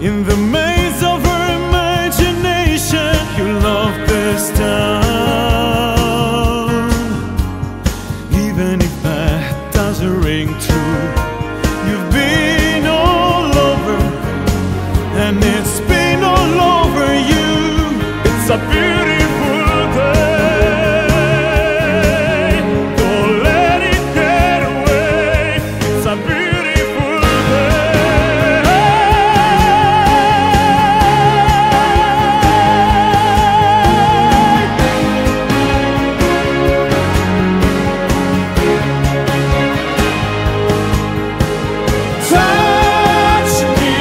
In the maze of her imagination, you love this town. Even if that doesn't ring true, you've been all over, and it's been all over you. It's a beautiful day. Don't let it get away. It's a beautiful day. Touch me,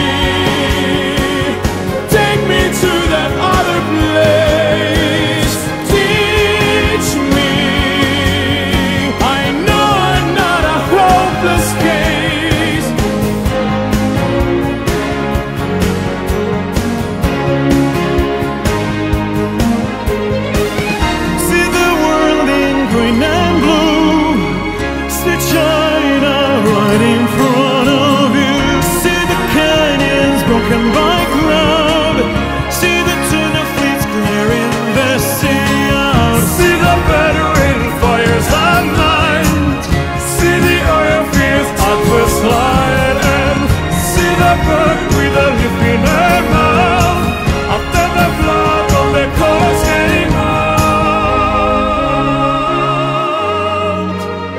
take me to that other place. Teach me, I know I'm not a hopeless case. See the world in green and blue. See China right in front of you. See the canyons broken by cloud. See the tuna fleets clearing the sea out. See the veteran fires at night. See the oil fields at first light. And see the bird with a leaf in her mouth after the flood on the coast came out.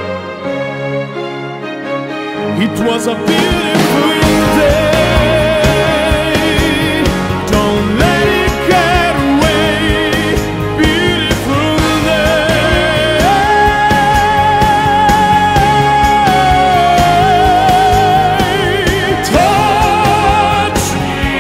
It was a beautiful day. Don't let it get away. Beautiful day. Touch me,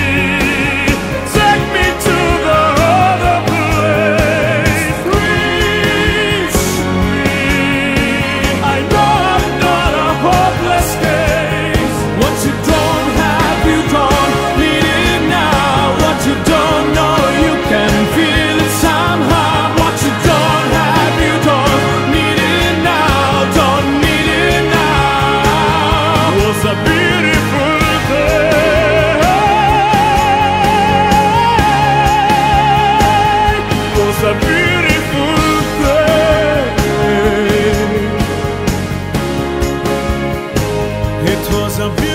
take me to the other place. Reach me, I know I'm not a hopeless case. What you don't have, you don't need it now. What you don't know, you can feel it somehow. What you don't have, you don't need it now. Don't need it now. It was a beautiful day. It was a beautiful day. It was a beautiful